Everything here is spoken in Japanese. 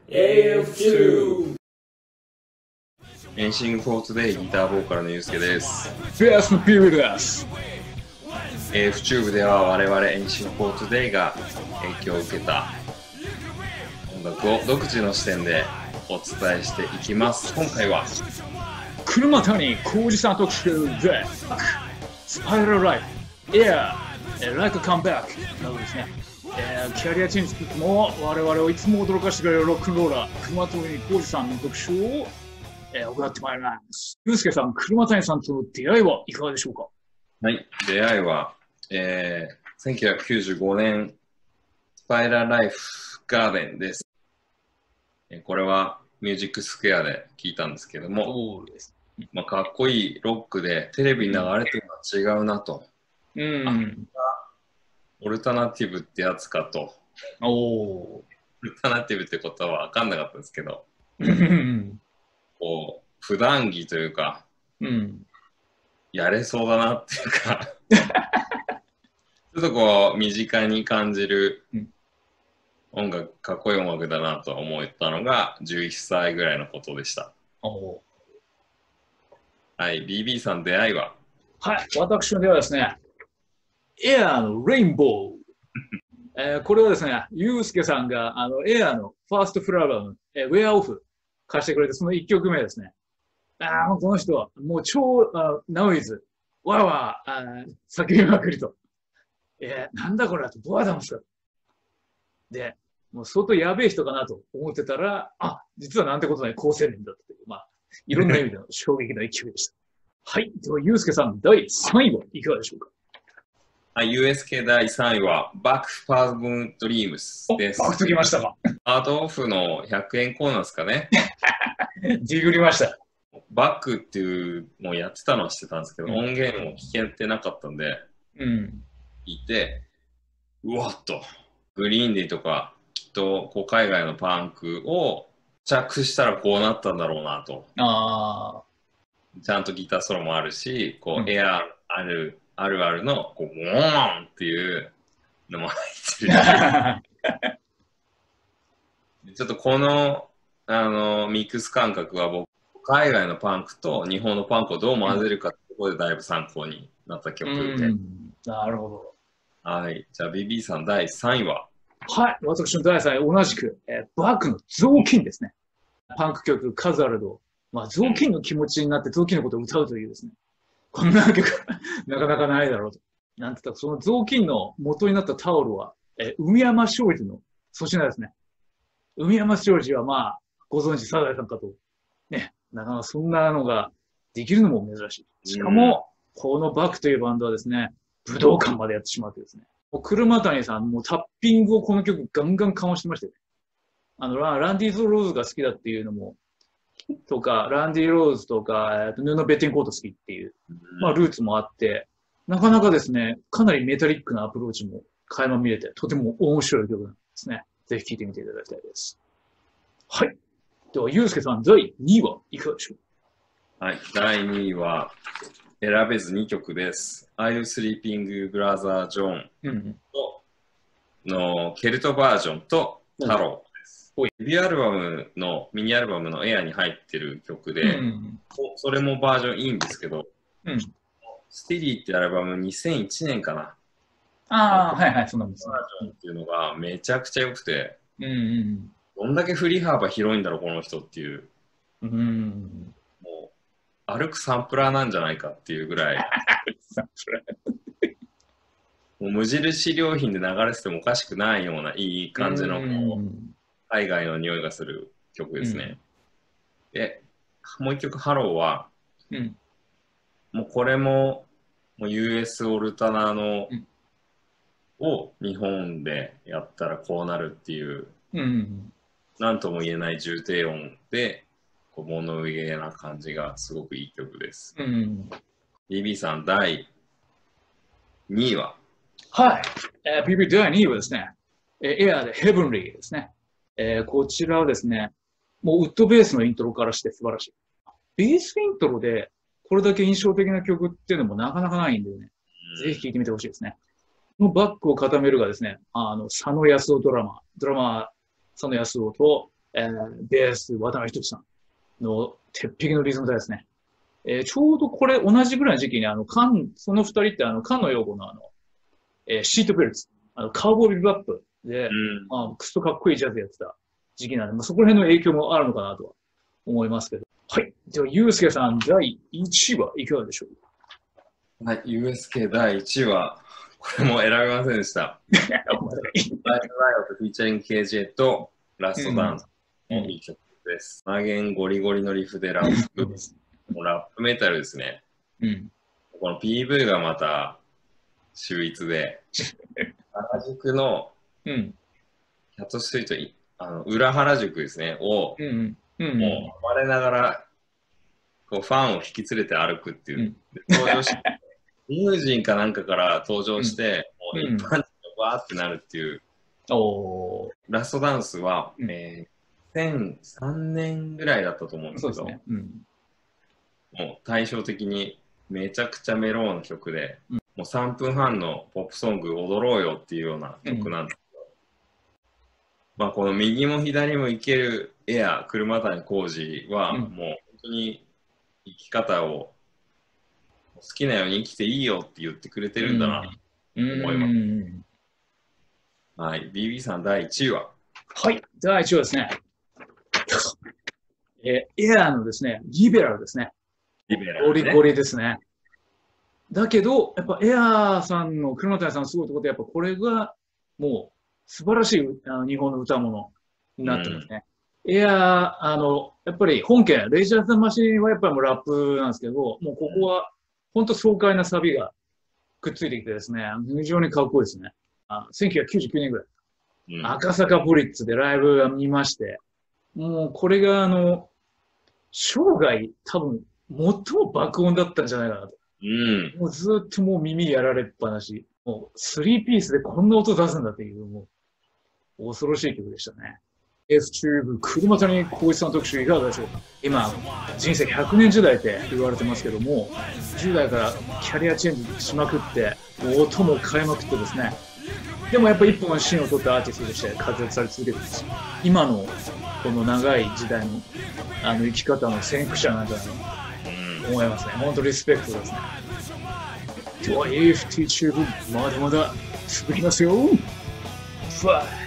AF2 エンシングフォートデイギターボーカルのゆうすけです。 ベースのピルです。 AF チューブでは我々エンシングフォートデイが影響を受けた音楽を独自の視点でお伝えしていきます。今回は車谷浩二さん特集でスパイラルライフ、エア、ライクカムバックなどですね、キャリアチェンジつつも我々をいつも驚かしてくれるロックンローラー車谷浩二さんの特集を、行ってまいります。ゆうすけさん、車谷さんとの出会いはいかがでしょうか？ はい、出会いは、1995年スパイラルライフガーデンです。これはミュージックスクエアで聞いたんですけども、かっこいいロックでテレビに流れてるのは違うなと、オルタナティブってやつかと。オルタナティブってことは分かんなかったですけどこう普段着というか、やれそうだなっていうかちょっとこう身近に感じる音楽、かっこいい音楽だなと思ったのが11歳ぐらいのことでした。はい、BB さん出会いは？ はい、私の出会いはですね、エアーのレインボー。これはですね、ユースケさんがエアーのファーストフルアルバム、ウェアオフ貸してくれて、その1曲目ですね。この人はもう超ナウイズ、わーわー叫びまくりと。なんだこれだと、ボアダムス。で、もう相当やべえ人かなと思ってたら、実はなんてことない高青年だったという、いろんな意味での衝撃の一曲でした。はい。では、ユースケさん、第3位はいかがでしょうか？ USK 第3位はバックパームドリームスです。 バックときましたか？ アートオフの100円コーナーですかね。 ディグりました。 バックっていうのをやってたのは知ってたんですけど、音源を聞けてなかったんで、聞いて、うわっと、グリーンデーとか、きっとこう海外のパンクを着したらこうなったんだろうなと。ちゃんとギターソロもあるし、こうエアあるあるのこうウォーンっていうのも入ってるちょっとこのミックス感覚は僕海外のパンクと日本のパンクをどう混ぜるかってところでだいぶ参考になった曲で、 なるほど。 はい、じゃあ BB さん第3位は？ はい、私の第3位同じく、バックの雑巾ですね。パンク曲数あると、雑巾の気持ちになって雑巾のことを歌うというですね、こんな曲なかなかないだろうと。なんて言ったら、その雑巾の元になったタオルは、海山商事の粗品ですね。海山商事はご存知、サザエさんかと。ね、なかなかそんなのができるのも珍しい。しかも、このバックというバンドはですね、武道館までやってしまってですね。車谷さん、もうタッピングをこの曲ガンガンかましてましたよね。ランディーズ・ローズが好きだっていうのも、とか、ランディ・ローズとか、ヌーノ・ベッテンコート好きっていう、ルーツもあって、なかなかですね、かなりメタリックなアプローチも垣間見れて、とても面白い曲なんですね。ぜひ聴いてみていただきたいです。はい。では、ゆうすけさん、第2位はいかがでしょう？ はい、第2位は選べず2曲です。Are You Sleeping Brother John のケルトバージョンと太郎。デビューアルバムのミニアルバムのエアに入ってる曲で、それもバージョンいいんですけど、ステディってアルバム2001年かな。 はいはい、そうなんです。 バージョンっていうのがめちゃくちゃ良くて、どんだけ振り幅広いんだろうこの人っていう、もう歩くサンプラーなんじゃないかっていうぐらいもう無印良品で流れててもおかしくないようないい感じの海外の匂いがする曲ですね。で、もう一曲、ハローは、もうこれも、US オルタナの、を日本でやったらこうなるっていう、なんとも言えない重低音で、こう物憂げな感じがすごくいい曲です。BB さん、第2位は？ はい。BB 第2位はですね、エアーでヘブンリーですね。こちらはですね、もうウッドベースのイントロからして素晴らしい。ベースイントロでこれだけ印象的な曲っていうのもなかなかないんでね、ぜひ聴いてみてほしいですね。このバックを固めるがですね、佐野康夫ドラマー、佐野康夫と、 ベース、渡辺仁さんの鉄壁のリズム隊ですね。ちょうどこれ同じぐらいの時期にその二人って菅野陽子のシートベルツ、カウボーイビバップで、クソかっこいいジャズやってた時期なんで、まあ、そこら辺の影響もあるのかなとは思いますけど。はい。では、ゆうすけさん、第1位はいかがでしょうか？はい、USK 第1位は、これも選びませんでした。ライト・ライオとフィーチャリング KJ とラストダンスのいい曲です。マゲンゴリゴリのリフでラップ、ラップメタルですね。この PV がまた秀逸で、原宿のキャットストリート、裏原宿ですね、を、もう暴れながらこうファンを引き連れて歩くっていう。登場してリムジンかなんかから登場して、もう一般人がわーってなるっていう。ラストダンスは、2003年ぐらいだったと思うんですけど、もう対照的にめちゃくちゃメローな曲で、もう3分半のポップソング踊ろうよっていうような曲なんですけど、まあこの右も左も行けるエア、車谷浩二はもう本当に生き方を好きなように生きていいよって言ってくれてるんだなと思います。はい、BB さん第1位は？ はい、第1位はですね、エアーのですね、リベラルですね。 リベラル、ね。 ゴリゴリですね。だけど、やっぱエアーさんの車谷さんのすごいところで、やっぱこれがもう素晴らしい日本の歌物になってますね。エアー、やっぱり本家、レイジャーズ・マシンはやっぱりもうラップなんですけど、もうここは本当爽快なサビがくっついてきてですね、非常にかっこいいですね。1999年ぐらい。赤坂ブリッツでライブを見まして、もうこれが生涯多分最も爆音だったんじゃないかなと。もうずっともう耳やられっぱなし。もう3ピースでこんな音出すんだっていう、もう恐ろしい曲でしたね。F チューブ、車谷浩一さん特集いかがでしょうか？今、人生100年時代って言われてますけども、10代からキャリアチェンジしまくって、音も変えまくってですね、でもやっぱ一本芯を取ったアーティストとして活躍され続けてます。今のこの長い時代の生き方の先駆者なんじゃないかと思いますね。本当リスペクトですね。では、AFT チューブ、まだまだ続きますよ。